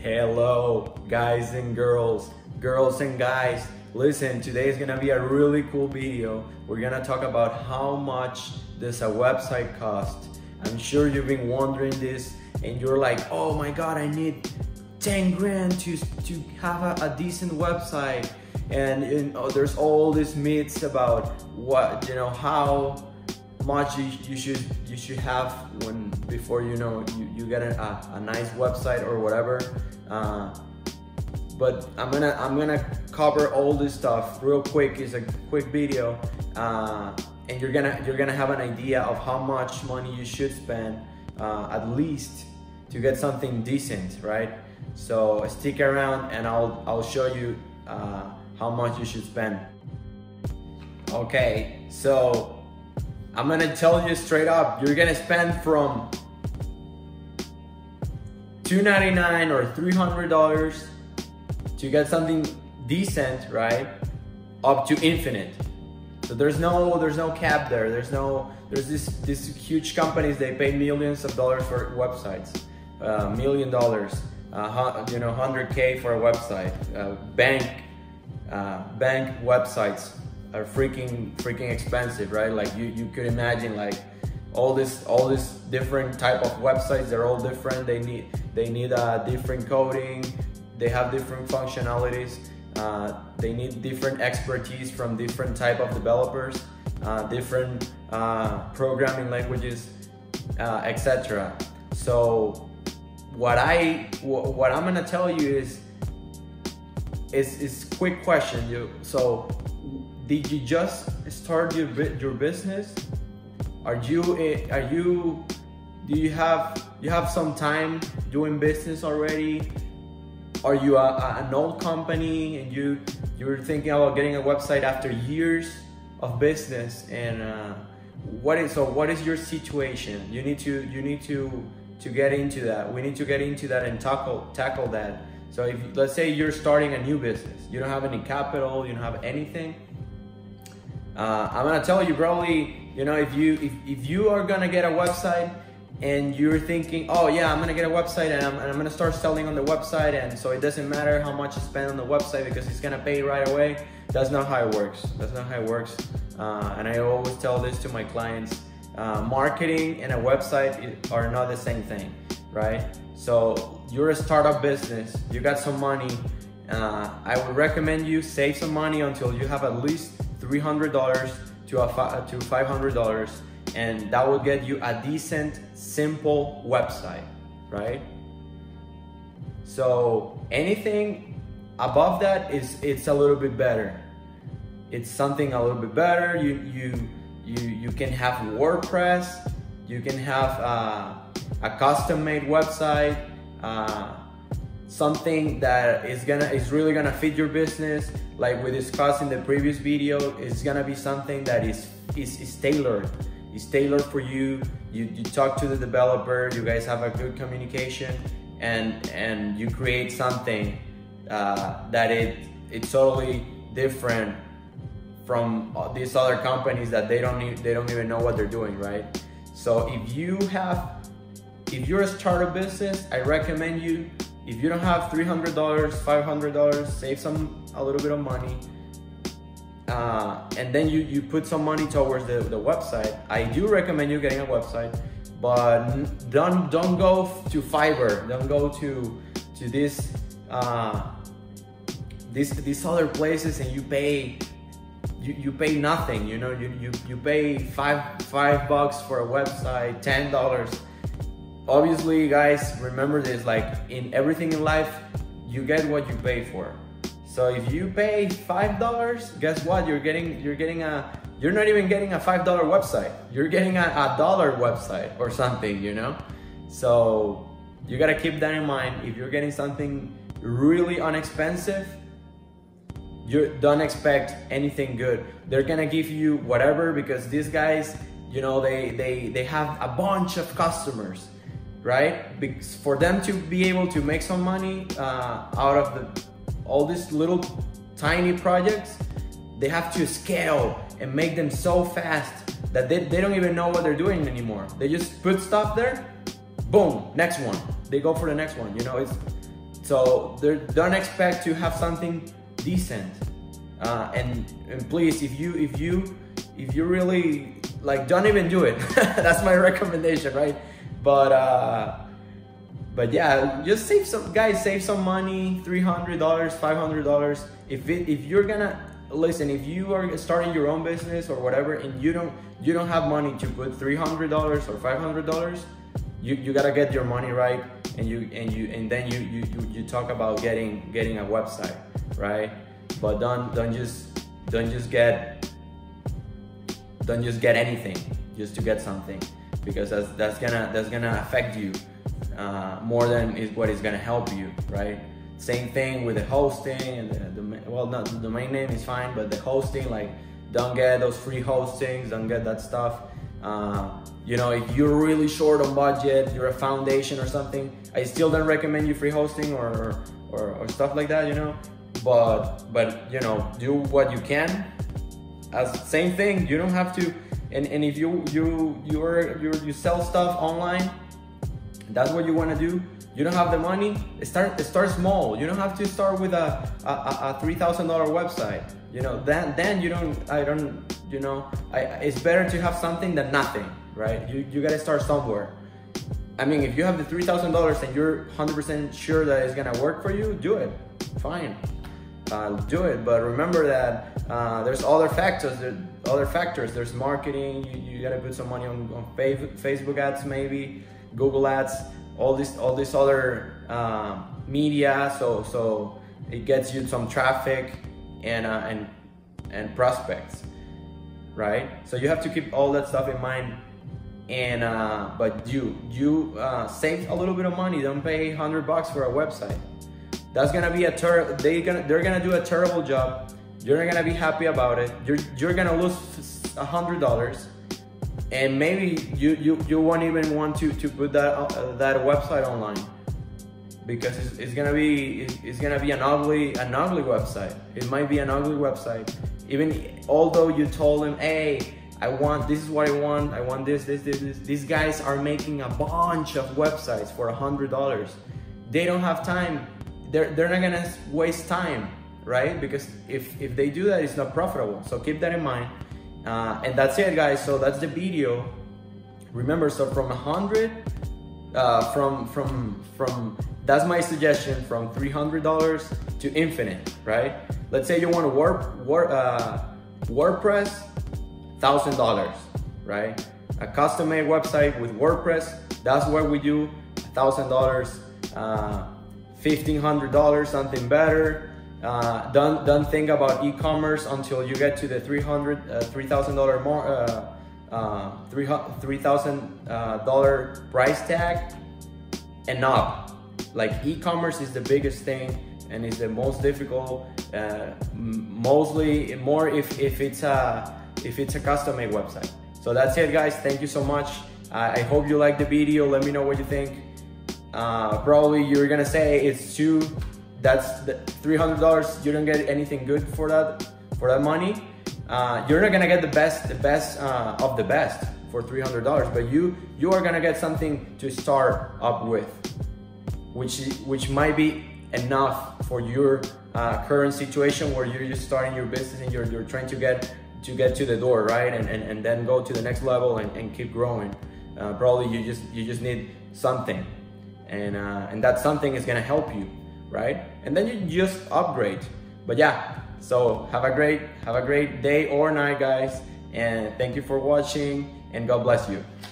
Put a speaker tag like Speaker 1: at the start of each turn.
Speaker 1: Hello, guys and girls and guys. Listen, today is gonna be a really cool video. We're gonna talk about how much does a website cost. I'm sure you've been wondering this and you're like, oh my God, I need 10 grand to have a decent website. And there's all these myths about what, how much you should have before you get a nice website or whatever. But I'm gonna cover all this stuff real quick. It's a quick video, and you're gonna have an idea of how much money you should spend at least to get something decent, right? So stick around and I'll show you how much you should spend. Okay, so I'm gonna tell you straight up, you're gonna spend from $299 or $300 to get something decent, right? Up to infinite. So there's no cap there. There's these huge companies, they pay millions of dollars for websites, $1 million, 100K for a website. Bank websites are freaking expensive, right? Like you could imagine, like all this different type of websites. They're all different. They need a different coding. They have different functionalities. They need different expertise from different type of developers, different programming languages, etc. So what I'm gonna tell you is quick question. So did you just start your business? Do you have some time doing business already? Are you an old company and you're thinking about getting a website after years of business? And what is your situation? You need to get into that. We need to get into that and tackle that. So if let's say you're starting a new business, you don't have any capital, you don't have anything. I'm gonna tell you, probably, if you are gonna get a website and you're thinking, oh yeah, I'm gonna get a website and I'm gonna start selling on the website, and so it doesn't matter how much you spend on the website because it's gonna pay right away. That's not how it works. That's not how it works. And I always tell this to my clients. Marketing and a website are not the same thing, right? So you're a startup business, you got some money. I would recommend you save some money until you have at least $300 to $500, and that will get you a decent, simple website, right? So anything above that it's a little bit better. It's something a little bit better. You can have WordPress, you can have a custom-made website, something that is really gonna fit your business. Like we discussed in the previous video, it's gonna be something that is tailored. It's tailored for you. You talk to the developer, you guys have a good communication, and you create something that it's totally different from these other companies that they don't even know what they're doing, right? So if you're a startup business, I recommend you, if you don't have $300, $500, save a little bit of money, and then you put some money towards the website. I do recommend you getting a website, but don't go to Fiverr. Don't go to these other places and you pay nothing. You pay $5 for a website, $10. Obviously, guys, remember this, like in everything in life, you get what you pay for. So if you pay $5, guess what? You're not even getting a $5 website. You're getting a dollar website or something, So you gotta keep that in mind. If you're getting something really inexpensive, you don't expect anything good. They're gonna give you whatever because these guys, they have a bunch of customers, right? Because for them to be able to make some money out of all these little tiny projects, they have to scale and make them so fast that they don't even know what they're doing anymore. They just put stuff there, boom, next one. They go for the next one. So don't expect to have something decent. And please, if you really like, don't even do it. That's my recommendation, right? But yeah, just save some, guys. Save some money, $300, $500. If you're gonna listen, if you are starting your own business or whatever, and you don't have money to put $300 or $500, you gotta get your money right, and then you talk about getting a website, right? But don't just get anything just to get something, because that's gonna affect you more than what is gonna help you, right? Same thing with the hosting and well, not the domain name is fine, but the hosting, like, don't get those free hostings, don't get that stuff. You know, if you're really short on budget, you're a foundation or something, I still don't recommend you free hosting or stuff like that, you know. But you know, do what you can. As same thing, you don't have to. And if you sell stuff online, that's what you want to do. You don't have the money, start small. You don't have to start with a $3,000 website. You know, then it's better to have something than nothing, right? You gotta start somewhere. I mean, if you have the $3,000 and you're 100% sure that it's gonna work for you, do it. Fine, do it. But remember that there's other factors. There's marketing. You gotta put some money on Facebook ads, maybe Google ads. All this other media, so it gets you some traffic and prospects, right? So you have to keep all that stuff in mind. And but you save a little bit of money. Don't pay $100 for a website. That's gonna be they're gonna do a terrible job. You're not gonna be happy about it. You're gonna lose $100. And maybe you won't even want to put that website online, because it's gonna be an ugly website. It might be an ugly website, even although you told them, hey, this is what I want this. These guys are making a bunch of websites for $100. They don't have time. They're not gonna waste time, right? Because if they do that, it's not profitable. So keep that in mind. And that's it, guys. So that's the video. Remember, so from 100, from that's my suggestion, from $300 to infinite, right? Let's say you want to WordPress, $1,000, right? A custom-made website with WordPress. That's what we do. $1,000, $1,500, something better. Don't think about e-commerce until you get to the $3,000 more, $3,000 price tag and up. Like, e-commerce is the biggest thing and is the most difficult. Mostly more if it's a custom-made website. So that's it, guys. Thank you so much. I hope you liked the video. Let me know what you think. Probably you're gonna say it's too. That's the $300. You don't get anything good for that money. You're not gonna get the best of the best for $300, but you are gonna get something to start up with, which might be enough for your current situation where you're just starting your business and you're trying to get to the door, right? And then go to the next level and keep growing. Probably you just need something, and that something is gonna help you, right? And then you just upgrade. But yeah, so have a great day or night, guys, and thank you for watching, and God bless you.